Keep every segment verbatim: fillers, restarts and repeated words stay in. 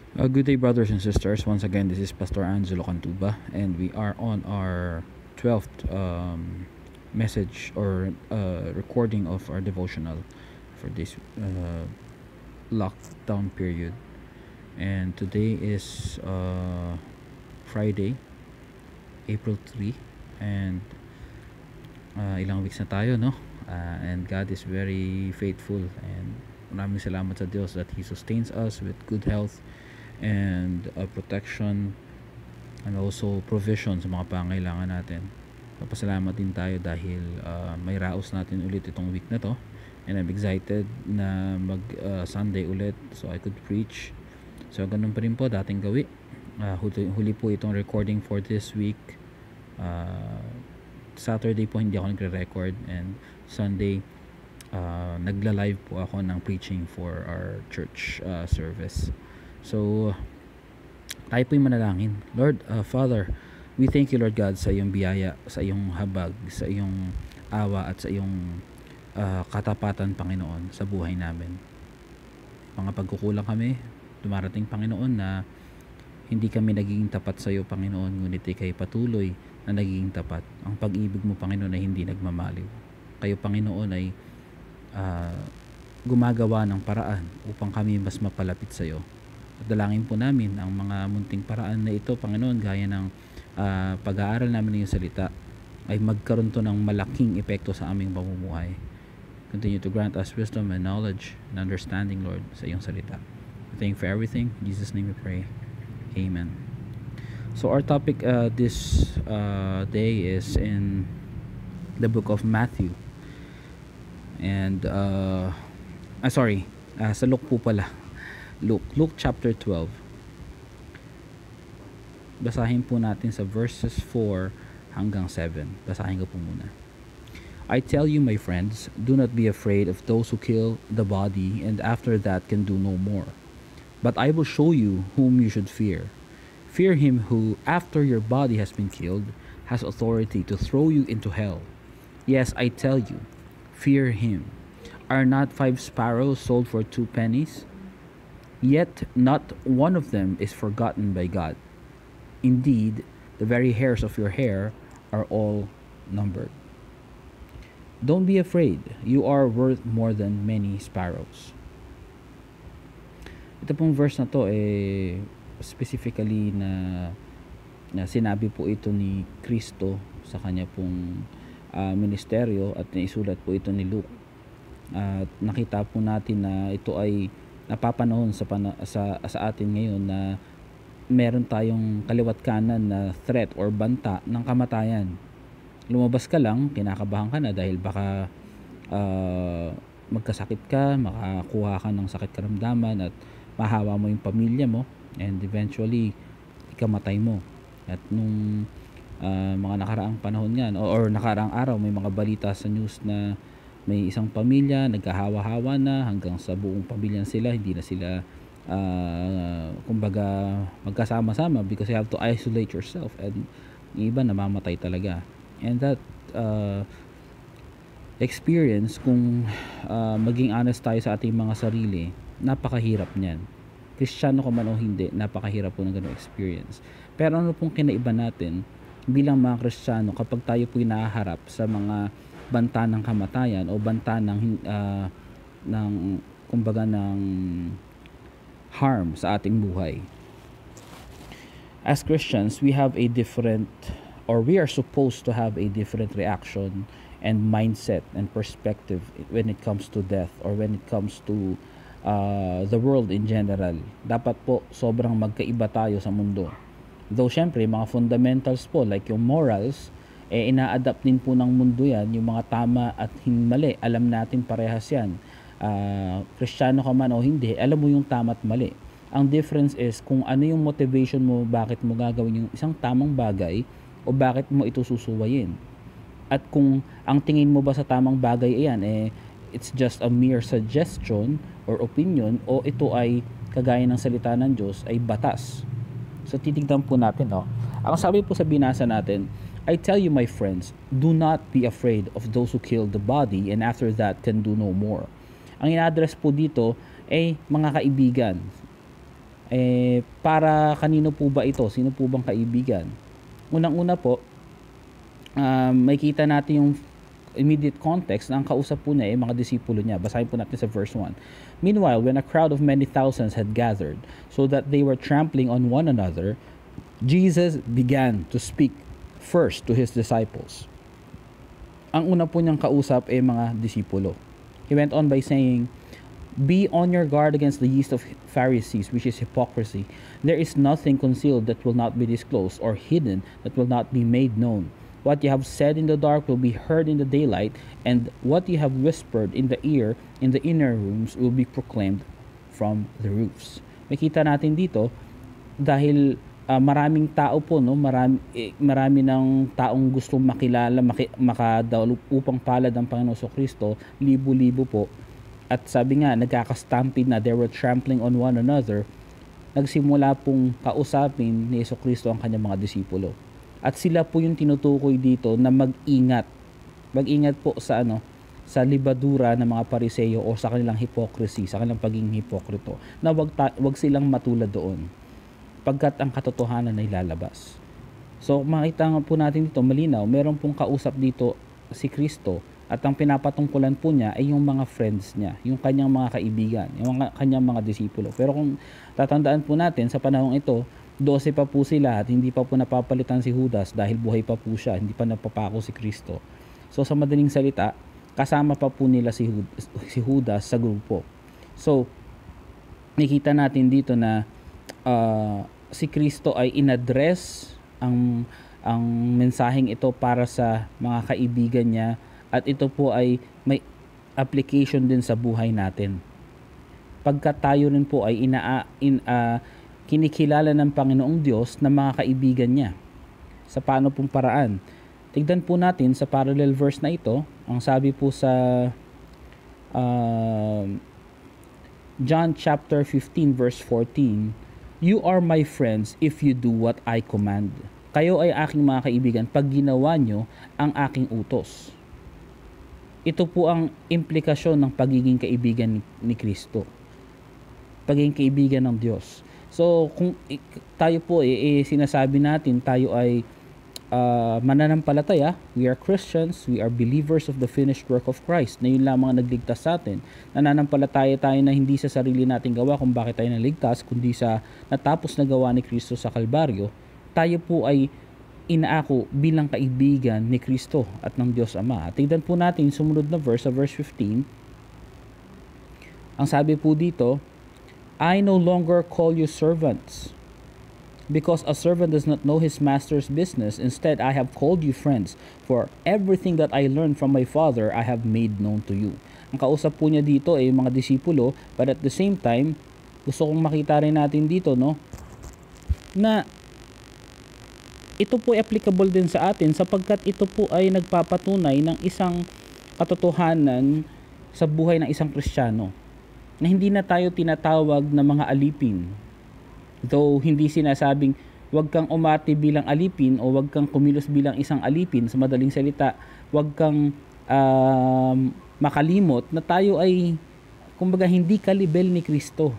Uh, good day, brothers and sisters. Once again, this is Pastor Angelo Cantuba, and we are on our twelfth um, message or uh, recording of our devotional for this uh, lockdown period. And today is uh, Friday, April third, and uh, ilang weeks na tayo, no? Uh, and God is very faithful, and maraming salamat sa Diyos that He sustains us with good health and uh, protection and also provision sa mga pangailangan natin. Papasalamat din tayo dahil uh, may raos natin ulit itong week na to, and I'm excited na mag uh, Sunday ulit so I could preach. So ganun pa rin po dating gawi. Uh, huli, huli po itong recording for this week. uh, Saturday po hindi ako nagre-record, and Sunday uh, nagla-live po ako ng preaching for our church uh, service. So, tayo po'y manalangin. Lord, uh, Father, we thank you, Lord God, sa iyong biyaya, sa iyong habag, sa iyong awa, at sa iyong uh, katapatan, Panginoon, sa buhay namin. Mga pagkukulang kami, dumarating, Panginoon, na hindi kami nagiging tapat sa iyo, Panginoon, ngunit ikay patuloy na nagiging tapat. Ang pag-ibig mo, Panginoon, ay hindi nagmamaliw. Kayo, Panginoon, ay uh, gumagawa ng paraan upang kami mas mapalapit sa iyo. At dalangin po namin ang mga munting paraan na ito, Panginoon, gaya ng uh, pag-aaral namin ng iyong salita, ay magkaroon to ng malaking epekto sa aming pamumuhay. Continue to grant us wisdom and knowledge and understanding, Lord, sa iyong salita. Thank you for everything. In Jesus' name we pray. Amen. So our topic uh, this uh, day is in the book of Matthew. And, uh, ah, sorry, uh, sa Luke po pala. Luke, Luke chapter twelve. Basahin po natin sa verses four hanggang seven. Basahin ko po muna. I tell you, my friends, do not be afraid of those who kill the body and after that can do no more. But I will show you whom you should fear. Fear him who, after your body has been killed, has authority to throw you into hell. Yes, I tell you, fear him. Are not five sparrows sold for two pennies? Yet not one of them is forgotten by God. Indeed, the very hairs of your hair are all numbered. Don't be afraid. You are worth more than many sparrows. Ito pong verse na to eh specifically na, na sinabi po ito ni Kristo sa kanya pong uh, ministeryo, at naisulat po ito ni Luke. At uh, nakita po natin na ito ay napapanahon sa, pana- sa, sa atin ngayon na meron tayong kaliwat kanan na threat or banta ng kamatayan. Lumabas ka lang, kinakabahan ka na dahil baka uh, magkasakit ka, makakuha ka ng sakit karamdaman at mahawa mo yung pamilya mo, and eventually ikamatay mo. At nung uh, mga nakaraang panahon nga or, or nakaraang araw, may mga balita sa news na may isang pamilya nagkahawa-hawa na hanggang sa buong pamilya sila, hindi na sila uh, kumbaga magkasama-sama because you have to isolate yourself, and yung iba namamatay talaga. And that uh, experience, kung uh, maging honest tayo sa ating mga sarili, napakahirap niyan. Kristiyano ka man o hindi, napakahirap po ng ganung experience. Pero ano pong kinaiba natin bilang mga Kristiyano kapag tayo po'y nahaharap sa mga banta ng kamatayan o banta ng uh, ng kumbaga ng harm sa ating buhay. As Christians, we have a different, or we are supposed to have a different reaction and mindset and perspective when it comes to death or when it comes to uh, the world in general. Dapat po sobrang magkaiba tayo sa mundo. Though syempre mga fundamentals po like yung morals, eh ina-adapt din po ng mundo yan, yung mga tama at mali, alam natin parehas yan. Uh, Kristiyano ka man o hindi, alam mo yung tama at mali. Ang difference is kung ano yung motivation mo, bakit mo gagawin yung isang tamang bagay o bakit mo ito susuwayin. At kung ang tingin mo ba sa tamang bagay ayan, eh it's just a mere suggestion or opinion, o ito ay kagaya ng salita ng Diyos ay batas. So titignan po natin, no? Ang sabi po sa binasa natin, I tell you, my friends, do not be afraid of those who kill the body and after that can do no more. Ang ina-address po dito ay mga kaibigan. Eh, para kanino po ba ito? Sino po bang kaibigan? Unang-una po, um, makita natin yung immediate context na ang kausap po niya ay mga disipulo niya. Basahin po natin sa verse one. Meanwhile, when a crowd of many thousands had gathered, so that they were trampling on one another, Jesus began to speak first to his disciples. Ang una po niyang kausap ay mga disipulo. He went on by saying, "Be on your guard against the yeast of Pharisees, which is hypocrisy. There is nothing concealed that will not be disclosed, or hidden that will not be made known. What you have said in the dark will be heard in the daylight, and what you have whispered in the ear in the inner rooms will be proclaimed from the roofs." Makita natin dito, dahil uh, maraming tao po, no, marami, eh, marami ng taong gustong makilala, maki, makadalup upang palad ang Panginoon Kristo, libo-libo po. At sabi nga, nagkakastampede na, they were trampling on one another. Nagsimula pong kausapin ni Jesucristo ang kanyang mga disipulo. At sila po yung tinutukoy dito na mag-ingat. Mag-ingat po sa ano, sa libadura ng mga Pariseo o sa kanilang hypocrisy, sa kanilang pagiging hipokrito. Na wag, ta- wag silang matulad doon. Pagkat ang katotohanan ay lalabas. So makita nga po natin dito, malinaw, meron pong kausap dito si Kristo. At ang pinapatungkulan po niya ay yung mga friends niya, yung kanyang mga kaibigan, yung mga, kanyang mga disipulo. Pero kung tatandaan po natin, sa panahong ito, dose pa po sila at hindi pa po napapalitan si Judas dahil buhay pa po siya, hindi pa napapako si Kristo. So sa madaling salita, kasama pa po nila si Judas, si Judas sa grupo. So, nakita natin dito na uh, si Kristo ay inaddress ang, ang mensaheng ito para sa mga kaibigan niya. At ito po ay may application din sa buhay natin. Pagkat tayo rin po ay ina, in, uh, kinikilala ng Panginoong Diyos na mga kaibigan niya. Sa paano pong paraan? Tignan po natin sa parallel verse na ito. Ang sabi po sa uh, John chapter fifteen verse fourteen, "You are my friends if you do what I command." Kayo ay aking mga kaibigan pag ginawa nyo ang aking utos. Ito po ang implikasyon ng pagiging kaibigan ni Kristo. Pagiging kaibigan ng Diyos. So, kung tayo po eh, eh sinasabi natin tayo ay uh, mananampalataya, we are Christians, we are believers of the finished work of Christ, na yun lamang ang nagligtas sa atin. Nananampalataya tayo na hindi sa sarili nating gawa kung bakit tayo naligtas, kundi sa natapos na gawa ni Kristo sa Kalbaryo. Tayo po ay inaako bilang kaibigan ni Kristo at ng Diyos Ama. At tignan po natin sumunod na verse, sa verse fifteen. Ang sabi po dito, "I no longer call you servants, because a servant does not know his master's business. Instead, I have called you friends, for everything that I learned from my Father, I have made known to you." Ang kausap po niya dito ay mga disipulo, but at the same time, gusto kong makita rin natin dito, no, na ito po ay applicable din sa atin sapagkat ito po ay nagpapatunay ng isang katotohanan sa buhay ng isang Kristiyano, na hindi na tayo tinatawag na mga alipin. Though hindi sinasabing wag kang umati bilang alipin o wag kang kumilos bilang isang alipin, sa madaling salita, wag kang um, makalimot na tayo ay kumbaga hindi kalibel ni Kristo.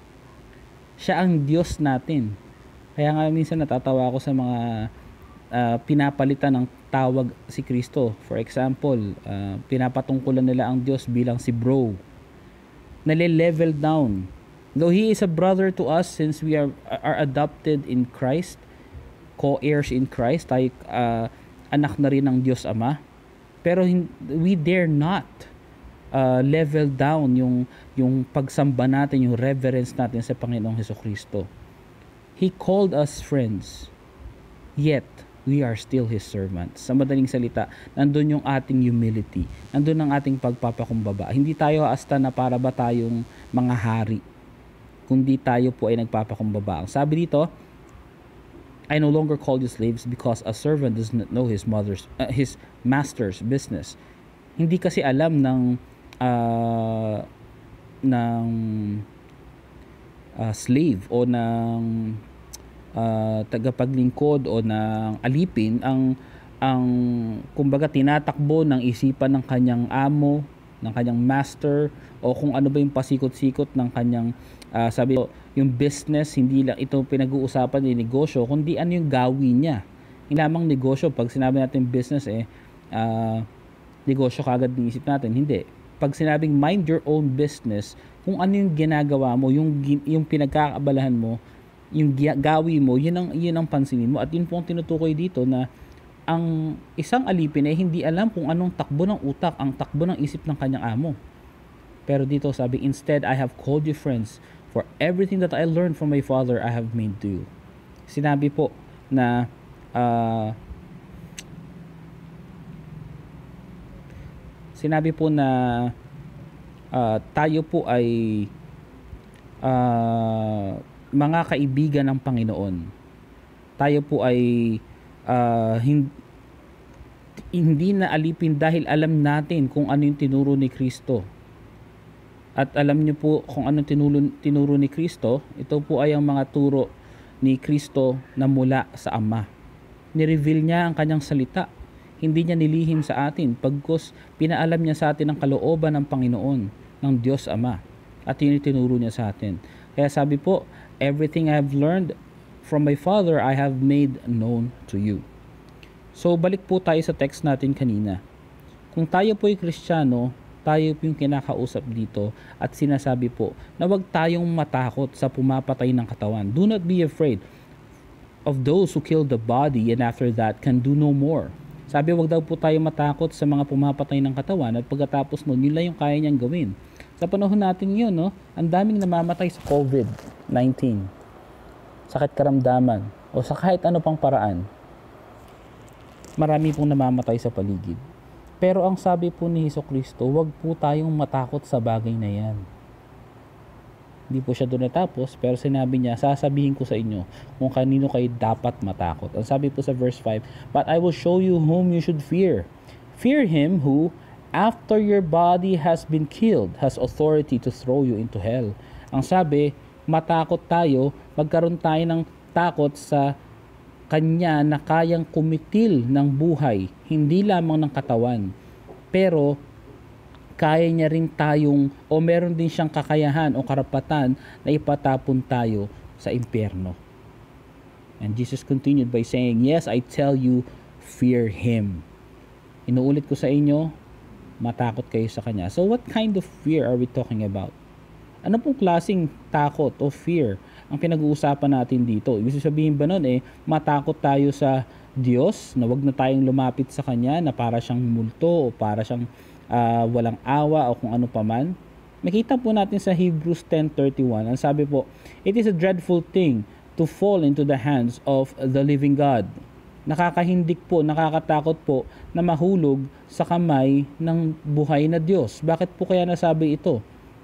Siya ang Diyos natin. Kaya nga minsan natatawa ako sa mga uh, pinapalitan ng tawag si Kristo. For example, uh, pinapatungkulan nila ang Diyos bilang si bro. Nale-level down. Though He is a brother to us since we are are adopted in Christ, co-heirs in Christ, tayo uh, anak na rin ng Diyos Ama. Pero we dare not uh, level down yung, yung pagsamba natin, yung reverence natin sa Panginoong Jesucristo. He called us friends, yet we are still His servants. Sa madaling salita, nandun yung ating humility, nandun ang ating pagpapakumbaba. Hindi tayo hasta na para ba tayong mga hari, kundi tayo po ay nagpapakumbaba. Ang sabi dito, "I no longer call you slaves because a servant does not know his mother's, uh, his master's business." Hindi kasi alam ng uh, ng uh, slave o ng uh, tagapaglingkod o ng alipin ang ang kumbaga tinatakbo ng isipan ng kanyang amo, ng kanyang master, o kung ano ba yung pasikot-sikot ng kanyang Uh, sabi ko, yung business, hindi lang ito pinag-uusapan ng negosyo, kundi ano yung gawin niya. Hindi lamang negosyo. Pag sinabi natin business, eh, uh, negosyo kagad niisip natin. Hindi. Pag sinabing mind your own business, kung ano yung ginagawa mo, yung, yung pinagkakaabalahan mo, yung gawin mo, yun ang, yun ang pansinin mo. At yun po ang tinutukoy dito na ang isang alipin ay hindi alam kung anong takbo ng utak, ang takbo ng isip ng kanyang amo. Pero dito sabi, instead, I have called you friends, for everything that I learned from my father, I have made to you. Sinabi po na uh, sinabi po na uh, tayo po ay uh, mga kaibigan ng Panginoon. Tayo po ay uh, hindi, hindi na alipin dahil alam natin kung ano yung tinuro ni Kristo. At alam niyo po kung anong tinuro, tinuro ni Kristo, ito po ay ang mga turo ni Kristo na mula sa Ama. Nireveal niya ang kanyang salita. Hindi niya nilihim sa atin, pagkus pinaalam niya sa atin ang kalooban ng Panginoon, ng Diyos Ama. At yun yung tinuro niya sa atin. Kaya sabi po, everything I have learned from my Father, I have made known to you. So balik po tayo sa text natin kanina. Kung tayo po ay Kristiyano, tayo po yung kinakausap dito at sinasabi po na huwag tayong matakot sa pumapatay ng katawan. Do not be afraid of those who kill the body and after that can do no more. Sabi, huwag daw po tayo matakot sa mga pumapatay ng katawan at pagkatapos nun, yun lang yung kaya niyang gawin. Sa panahon natin yun, no, ang daming namamatay sa covid nineteen, sakit karamdaman, o sa kahit ano pang paraan. Marami pong namamatay sa paligid. Pero ang sabi po ni Jesucristo, huwag po tayong matakot sa bagay na yan. Hindi po siya doon natapos, pero sinabi niya, sasabihin ko sa inyo kung kanino kayo dapat matakot. Ang sabi po sa verse five, but I will show you whom you should fear. Fear him who, after your body has been killed, has authority to throw you into hell. Ang sabi, matakot tayo, magkaroon tayo ng takot sa Kanya na kayang kumitil ng buhay, hindi lamang ng katawan, pero kaya niya rin tayong, o meron din siyang kakayahan o karapatan na ipatapon tayo sa impyerno. And Jesus continued by saying, yes, I tell you, fear Him. Inuulit ko sa inyo, matakot kayo sa Kanya. So what kind of fear are we talking about? Ano pong klaseng takot o fear ang pinag-uusapan natin dito? Ibig sabihin ba nun eh, matakot tayo sa Diyos, na wag na tayong lumapit sa Kanya, na para siyang multo o para siyang uh, walang awa o kung ano paman? Makita po natin sa Hebrews ten thirty-one, ang sabi po, it is a dreadful thing to fall into the hands of the living God. Nakakahindik po, nakakatakot po na mahulog sa kamay ng buhay na Diyos. Bakit po kaya nasabi ito?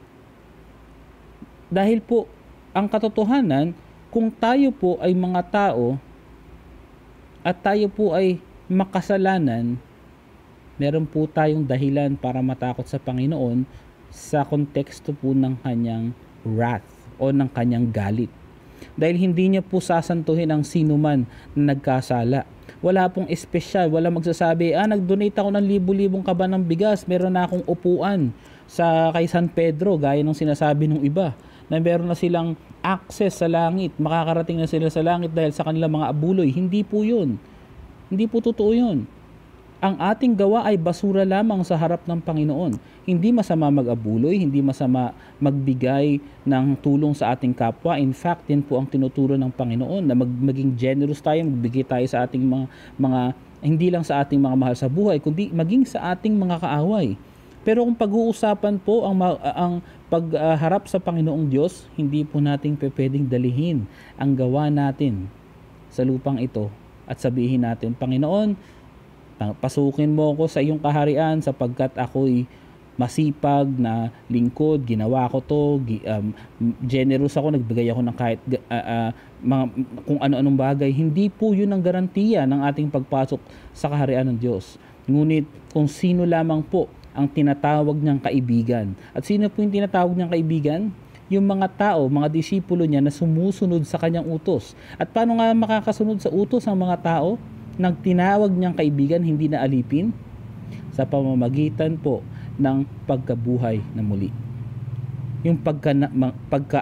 Dahil po, ang katotohanan, kung tayo po ay mga tao at tayo po ay makasalanan, meron po tayong dahilan para matakot sa Panginoon sa konteksto po ng kanyang wrath o ng kanyang galit. Dahil hindi niya po sasantuhin ang sinuman na nagkasala. Wala pong espesyal, wala magsasabi, ah, nag-donate ako ng libu-libong kaba ng bigas, meron na akong upuan sa kay San Pedro, gaya ng sinasabi ng iba, na meron na silang access sa langit, makakarating na sila sa langit dahil sa kanilang mga abuloy. Hindi po yun. Hindi po totoo yun. Ang ating gawa ay basura lamang sa harap ng Panginoon. Hindi masama mag-abuloy, hindi masama magbigay ng tulong sa ating kapwa. In fact, yan po ang tinuturo ng Panginoon, na mag, maging generous tayo, magbigay tayo sa ating mga, mga, hindi lang sa ating mga mahal sa buhay, kundi maging sa ating mga kaaway. Pero kung pag-uusapan po ang, ang pagharap uh, sa Panginoong Diyos, hindi po natin pwedeng dalihin ang gawa natin sa lupang ito at sabihin natin, Panginoon, pasukin mo ako sa iyong kaharian sapagkat ako'y masipag na lingkod, ginawa ko to, um, generous ako, nagbigay ako ng kahit uh, uh, mga, kung ano-anong bagay. Hindi po yun ang garantiya ng ating pagpasok sa kaharian ng Diyos. Ngunit kung sino lamang po ang tinatawag niyang kaibigan. At sino po yung tinatawag niyang kaibigan? Yung mga tao, mga disipulo niya na sumusunod sa kanyang utos. At paano nga makakasunod sa utos ang mga tao nang tinawag niyang kaibigan, hindi na alipin? Sa pamamagitan po ng pagkabuhay na muli. Yung pagka, pagka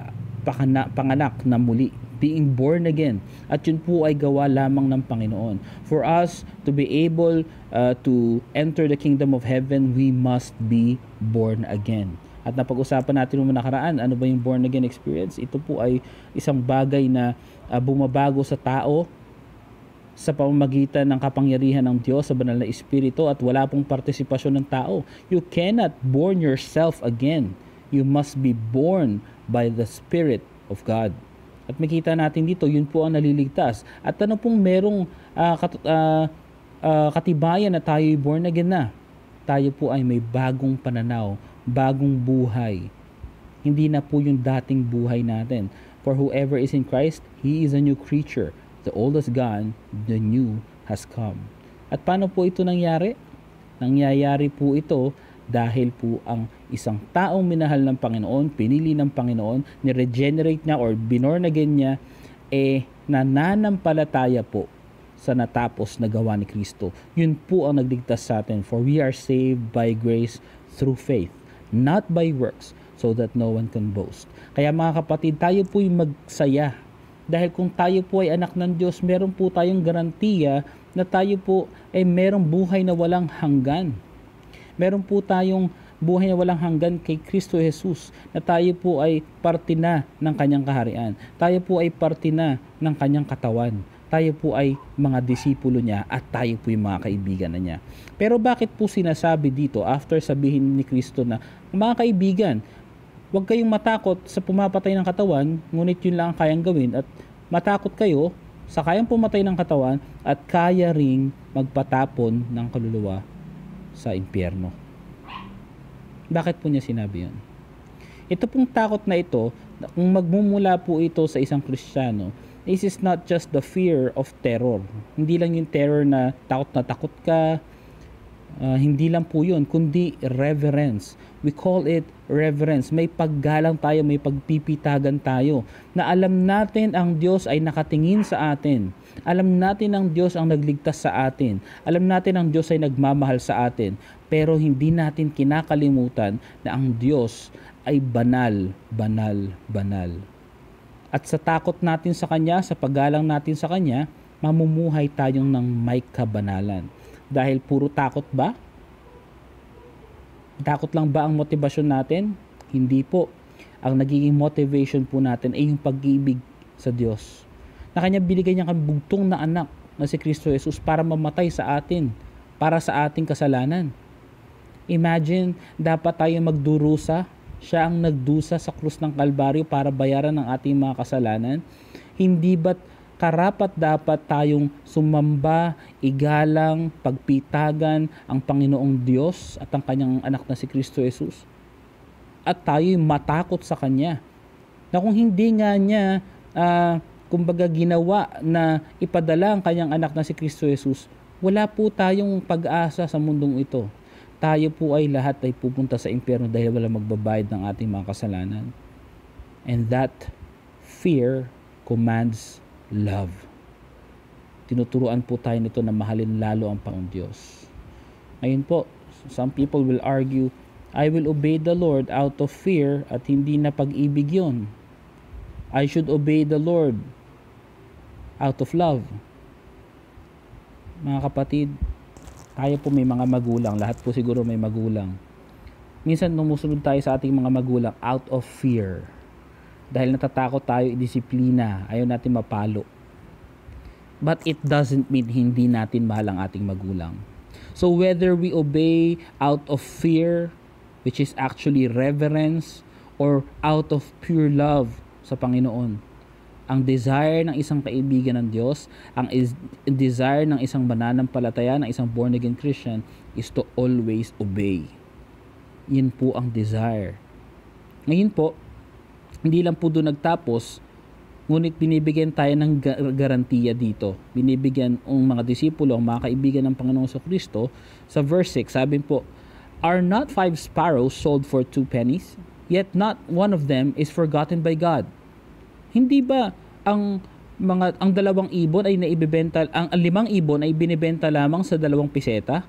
pakana, panganak na muli, being born again. At yun po ay gawa lamang ng Panginoon. For us to be able uh, to enter the kingdom of heaven, we must be born again. At napag-usapan natin nung nakaraan, ano ba yung born again experience? Ito po ay isang bagay na uh, bumabago sa tao sa pamamagitan ng kapangyarihan ng Diyos sa banal na Espiritu, at wala pong partisipasyon ng tao. You cannot born yourself again. You must be born by the Spirit of God. At makita natin dito, yun po ang naliligtas. At ano pong merong uh, kat- uh, uh, katibayan na tayo born again na? Tayo po ay may bagong pananaw, bagong buhay. Hindi na po yung dating buhay natin. For whoever is in Christ, he is a new creature. The old is gone, the new has come. At paano po ito nangyari? Nangyayari po ito dahil po ang isang taong minahal ng Panginoon, pinili ng Panginoon, ni-regenerate niya or binorn again niya, eh nananampalataya po sa natapos na gawa ni Kristo. Yun po ang nagligtas sa atin. For we are saved by grace through faith, not by works, so that no one can boast. Kaya mga kapatid, tayo po'y magsaya. Dahil kung tayo po ay anak ng Diyos, meron po tayong garantiya na tayo po ay merong buhay na walang hanggan. Meron po tayong buhay na walang hanggan kay Kristo Jesus, na tayo po ay parte na ng kanyang kaharian. Tayo po ay parte na ng kanyang katawan. Tayo po ay mga disipulo niya at tayo po yung mga kaibigan na niya. Pero bakit po sinasabi dito after sabihin ni Kristo na, mga kaibigan, huwag kayong matakot sa pumapatay ng katawan, ngunit yun lang ang kayang gawin, at matakot kayo sa kayang pumatay ng katawan at kaya ring magpatapon ng kaluluwa sa impyerno. Bakit po niya sinabi yun? Ito pong takot na ito, kung magmumula po ito sa isang Kristiyano, this is not just the fear of terror. Hindi lang yung terror na takot na takot ka, Uh, hindi lang po yun, kundi reverence. We call it reverence. May paggalang tayo, may pagpipitagan tayo, na alam natin ang Diyos ay nakatingin sa atin. Alam natin ang Diyos ang nagligtas sa atin. Alam natin ang Diyos ay nagmamahal sa atin. Pero hindi natin kinakalimutan na ang Diyos ay banal, banal, banal. At sa takot natin sa Kanya, sa paggalang natin sa Kanya, mamumuhay tayong ng may kabanalan. Dahil puro takot ba? Takot lang ba ang motivasyon natin? Hindi po. Ang nagiging motivation po natin ay yung pag-ibig sa Diyos. Na Kanya binigay niya kang bugtong na anak na si Kristo Jesus para mamatay sa atin, para sa ating kasalanan. Imagine, dapat tayo magdurusa. Siya ang nagdusa sa krus ng Kalbaryo para bayaran ang ating mga kasalanan. Hindi ba't karapat dapat tayong sumamba, igalang, pagpitagan ang Panginoong Diyos at ang kanyang anak na si Kristo Jesus? At tayo'y matakot sa Kanya. Na kung hindi nga niya, uh, kumbaga ginawa na ipadala ang kanyang anak na si Kristo Jesus, wala po tayong pag-asa sa mundong ito. Tayo po ay lahat ay pupunta sa impyerno dahil wala magbabayad ng ating mga kasalanan. And that fear commands love. Tinuturuan po tayo nito na mahalin lalo ang Panginoong Diyos. Ngayon po, some people will argue, I will obey the Lord out of fear, at hindi na pag-ibig yun. I should obey the Lord out of love. Mga kapatid, tayo po may mga magulang, lahat po siguro may magulang. Minsan numusunod tayo sa ating mga magulang out of fear. Dahil natatakot tayo i-disiplina, ayaw natin mapalo. But it doesn't mean hindi natin mahal ang ating magulang. So whether we obey out of fear, which is actually reverence, or out of pure love sa Panginoon, ang desire ng isang kaibigan ng Diyos, ang is, desire ng isang mananampalataya, ng isang born again Christian, is to always obey. Yan po ang desire. Ngayon po, hindi lang po doon nagtapos, ngunit binibigyan tayo ng garantiya dito. Binibigyan ang mga disipulo, ang mga kaibigan ng Panginoong Kristo. Sa verse six, sabi po, Are not five sparrows sold for two pennies? Yet not one of them is forgotten by God. Hindi ba ang mga ang dalawang ibon ay naibebenta, ang, ang limang ibon ay binibenta lamang sa dalawang piseta?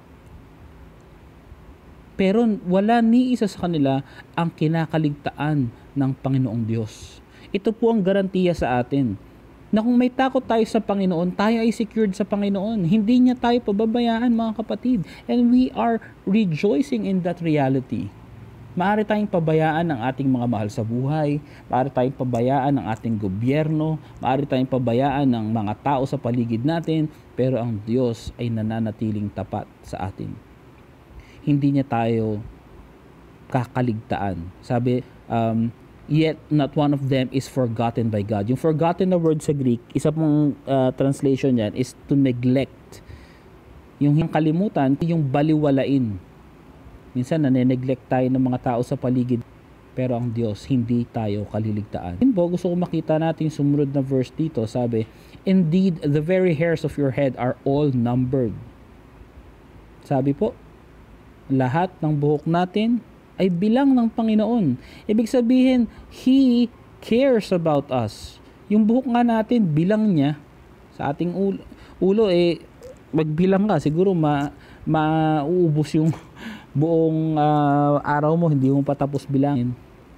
Pero wala ni isa sa kanila ang kinakaligtaan ng Panginoong Diyos. Ito po ang garantiya sa atin na kung may takot tayo sa Panginoon, tayo ay secured sa Panginoon. Hindi niya tayo pababayaan, mga kapatid. And we are rejoicing in that reality. Maaari tayong pabayaan ang ating mga mahal sa buhay, maaari tayong pabayaan ang ating gobyerno, maaari tayong pabayaan ng mga tao sa paligid natin, pero ang Diyos ay nananatiling tapat sa atin. Hindi niya tayo kakaligtaan. Sabi, um, yet not one of them is forgotten by God. Yung forgotten na word sa Greek, isa pong uh, translation yan is to neglect. Yung kalimutan, yung baliwalain. Minsan nane-neglect tayo ng mga tao sa paligid, pero ang Diyos hindi tayo kaliligtaan. Yun po, gusto ko makita natin sumunod na verse dito. Sabi, indeed, the very hairs of your head are all numbered. Sabi po, lahat ng buhok natin ay bilang ng Panginoon. Ibig sabihin, He cares about us. Yung buhok nga natin, bilang niya sa ating ulo. Ulo eh, magbilang ka, siguro ma mauubos yung buong uh, araw mo, hindi mo patapos bilangin.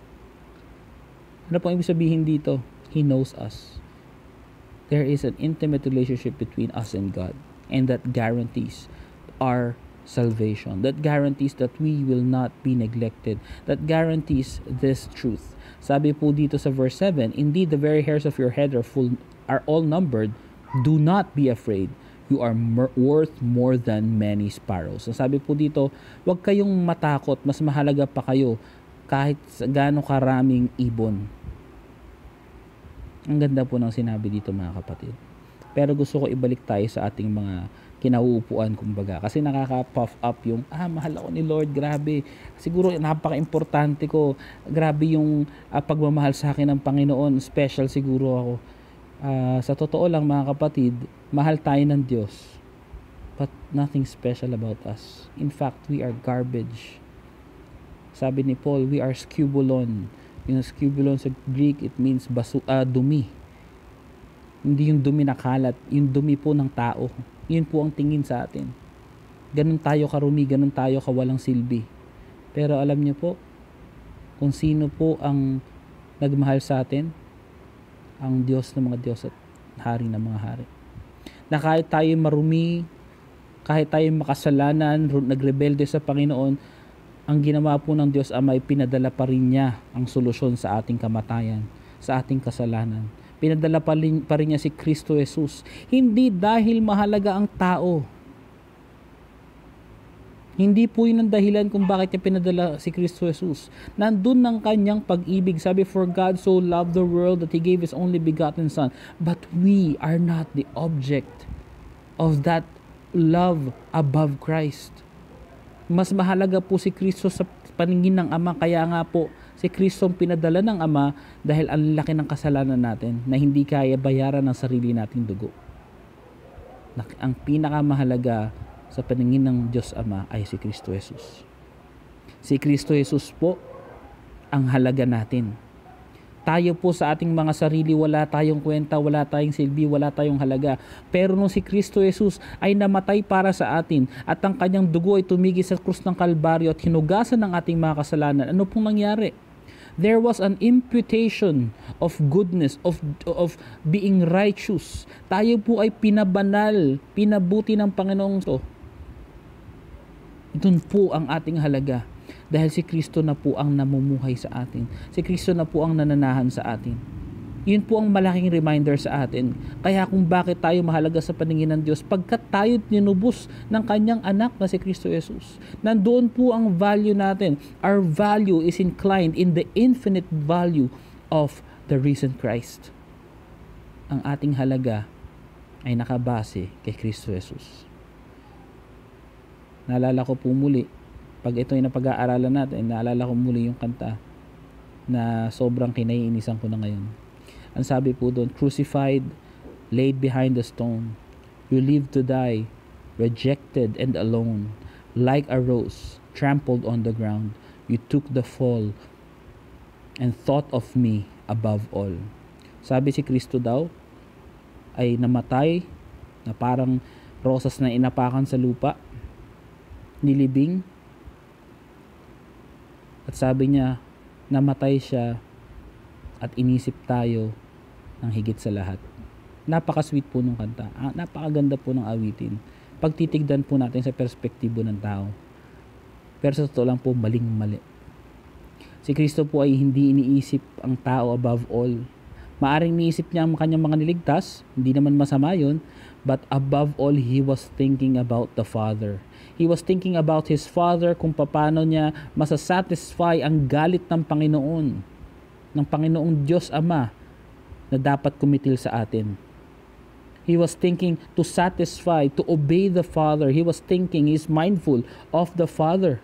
Ano pong ibig sabihin dito? He knows us. There is an intimate relationship between us and God, and that guarantees our salvation. That guarantees that we will not be neglected. That guarantees this truth. Sabi po dito sa verse seven, indeed the very hairs of your head are full are all numbered. Do not be afraid. You are mer- worth more than many sparrows. So sabi po dito, huwag kayong matakot, mas mahalaga pa kayo kahit gaano karaming ibon. Ang ganda po ng sinabi dito, mga kapatid. Pero gusto ko ibalik tayo sa ating mga kinauupuan, kumbaga. Kasi nakaka-puff up yung, ah, mahal ako ni Lord, grabe. Siguro napaka-importante ko. Grabe yung uh, pagmamahal sa akin ng Panginoon. Special siguro ako. Uh, sa totoo lang, mga kapatid, mahal tayo ng Diyos, but nothing special about us. In fact, we are garbage. Sabi ni Paul, we are skubulon. Yung skubulon sa Greek, it means basu uh, dumi. Hindi yung dumi na kalat, yung dumi po ng tao. Yun po ang tingin sa atin. Ganun tayo karumi, ganun tayo kawalang silbi. Pero alam niyo po, kung sino po ang nagmahal sa atin, ang Diyos ng mga Diyos at Hari ng mga Hari. Na kahit tayo marumi, kahit tayo makasalanan, nagrebelde sa Panginoon, ang ginawa po ng Diyos Ama ay pinadala pa rin niya ang solusyon sa ating kamatayan, sa ating kasalanan. Pinadala pa rin, pa rin niya si Kristo Jesus. Hindi dahil mahalaga ang tao. Hindi po yun ang dahilan kung bakit niya pinadala si Kristo Jesus. Nandun ng kanyang pag-ibig. Sabi, for God so loved the world that He gave His only begotten Son. But we are not the object of that love above Christ. Mas mahalaga po si Kristo sa paningin ng Ama. Kaya nga po, si Kristo ang pinadala ng Ama dahil ang laki ng kasalanan natin na hindi kaya bayaran ng sarili nating dugo. Ang pinakamahalaga sa paningin ng Diyos Ama ay si Kristo Jesus. Si Kristo Jesus po ang halaga natin. Tayo po sa ating mga sarili, wala tayong kwenta, wala tayong silbi, wala tayong halaga. Pero nung si Kristo Jesus ay namatay para sa atin at ang kanyang dugo ay tumigil sa krus ng Kalbaryo at hinugasan ng ating mga kasalanan, ano pong nangyari? There was an imputation of goodness, of of being righteous. Tayo po ay pinabanal, pinabuti ng Panginoong to. Doon po ang ating halaga. Dahil si Kristo na po ang namumuhay sa atin. Si Kristo na po ang nananahan sa atin. Yun po ang malaking reminder sa atin. Kaya kung bakit tayo mahalaga sa paningin ng Diyos, pagkat tayo ninubos ng kanyang anak na si Kristo Jesus. Nandoon po ang value natin. Our value is inclined in the infinite value of the risen Christ. Ang ating halaga ay nakabase kay Kristo Jesus. Naalala ko po muli, pag ito ay napag-aaralan natin, naalala ko muli yung kanta na sobrang kinaiinisan ko na ngayon. Ang sabi po doon, crucified, laid behind the stone, you live to die, rejected and alone, like a rose trampled on the ground, you took the fall and thought of me above all. Sabi si Kristo daw ay namatay na parang rosas na inapakan sa lupa, nilibing, at sabi niya namatay siya at inisip tayo ng higit sa lahat. Napaka-sweet po ng kanta. Ah, napakaganda po ng awitin. Pagtitigdan po natin sa perspektibo ng tao. Pero sa totoo lang po, maling-mali. Si Kristo po ay hindi iniisip ang tao above all. Maaring iniisip niya ang kanyang mga niligtas, hindi naman masama yun, but above all, He was thinking about the Father. He was thinking about His Father, kung paano niya masasatisfy ang galit ng Panginoon, ng Panginoong Diyos Ama, na dapat kumitil sa atin. He was thinking to satisfy, to obey the Father. He was thinking, He is mindful of the Father.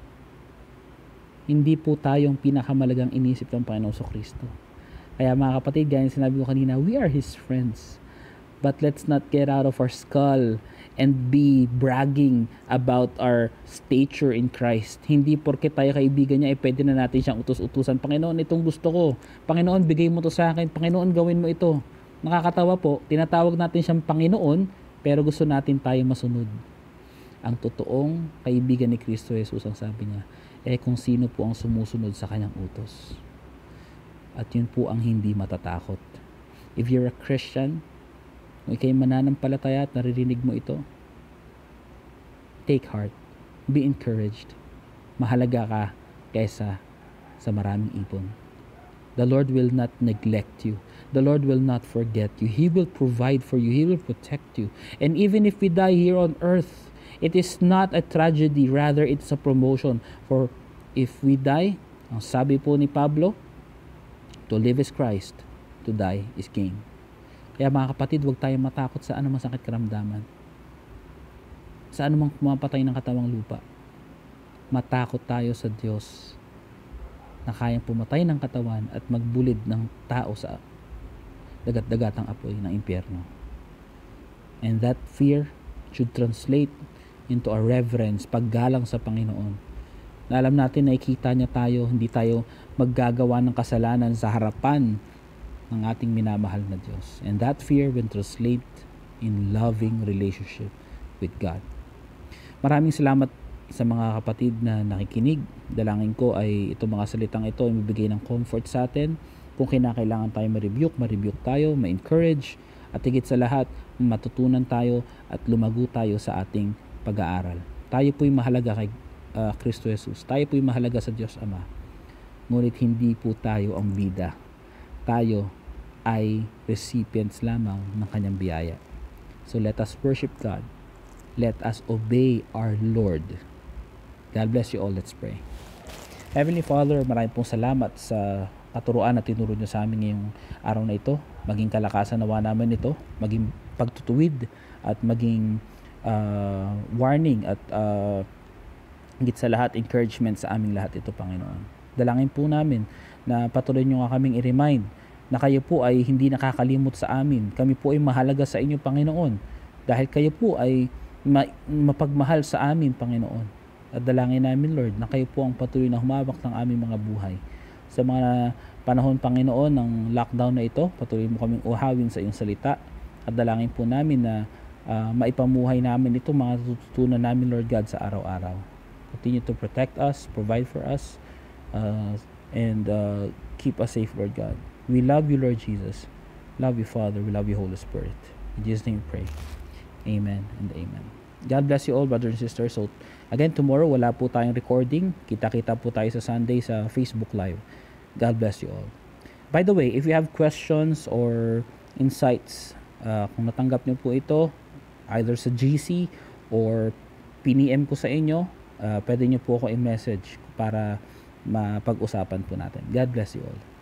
Hindi po tayong pinakamalagang inisip ng Panginoon sa Kristo. Kaya mga kapatid, gaya ng sinabi ko kanina, we are His friends. But let's not get out of our skull and be bragging about our stature in Christ. Hindi porke tayo kaibigan niya, eh pwede na natin siyang utos-utusan. Panginoon, itong gusto ko. Panginoon, bigay mo to sa akin. Panginoon, gawin mo ito. Nakakatawa po, tinatawag natin siyang Panginoon, pero gusto natin tayo masunod. Ang totoong kaibigan ni Kristo Jesus, ang sabi niya, eh kung sino po ang sumusunod sa kanyang utos. At yun po ang hindi matatakot. If you're a Christian, kung ikay mananampalataya at naririnig mo ito, take heart, be encouraged. Mahalaga ka kaysa sa maraming ipon. The Lord will not neglect you. The Lord will not forget you. He will provide for you. He will protect you. And even if we die here on earth, it is not a tragedy, rather it's a promotion. For if we die, ang sabi po ni Pablo, to live is Christ, to die is gain. Kaya mga kapatid, huwag tayong matakot sa anumang sakit karamdaman. Sa anumang pumapatay ng katawang lupa. Matakot tayo sa Diyos na kayang pumatay ng katawan at magbulid ng tao sa dagat-dagatang apoy ng impyerno. And that fear should translate into a reverence, paggalang sa Panginoon. Na alam natin, nakikita niya tayo, hindi tayo maggagawa ng kasalanan sa harapan ng ating minamahal na Diyos. And that fear will translate in loving relationship with God. Maraming salamat sa mga kapatid na nakikinig. Dalangin ko ay itong mga salitang ito ay mabigay ng comfort sa atin. Kung kinakailangan tayo ma-rebuke, ma-rebuke tayo, ma-encourage, at higit sa lahat, matutunan tayo at lumago tayo sa ating pag-aaral. Tayo po'y mahalaga kay uh, Kristo Jesus. Tayo po'y mahalaga sa Diyos Ama. Ngunit hindi po tayo ang bida. Tayo ay recipients lamang ng kanyang biyaya. So let us worship God. Let us obey our Lord. God bless you all. Let's pray. Heavenly Father, maraming pong salamat sa katuruan na tinuro niyo sa amin ngayong araw na ito. Maging kalakasan nawa namin ito, maging pagtutuwid at maging uh, warning at uh, higit sa lahat encouragement sa aming lahat ito, Panginoon. Dalangin po namin na patuloy niyo nga kaming i-remind na kayo po ay hindi nakakalimot sa amin. Kami po ay mahalaga sa inyo, Panginoon, dahil kayo po ay ma- mapagmahal sa amin, Panginoon. At dalangin namin, Lord, na kayo po ang patuloy na humawak ng aming mga buhay. Sa mga panahon, Panginoon, ng lockdown na ito, patuloy mo kaming uhawin sa iyong salita. At dalangin po namin na uh, maipamuhay namin ito, mga tututunan namin, Lord God, sa araw-araw. Continue to protect us, provide for us, uh, and uh, keep us safe, Lord God. We love you, Lord Jesus. Love you, Father. We love you, Holy Spirit. In Jesus' name we pray. Amen and amen. God bless you all, brothers and sisters. So, again, tomorrow, wala po tayong recording. Kita-kita po tayo sa Sunday sa Facebook Live. God bless you all. By the way, if you have questions or insights, uh, kung natanggap niyo po ito, either sa G C or P N M ko sa inyo, uh, pwede niyo po ako i-message para mapag-usapan po natin. God bless you all.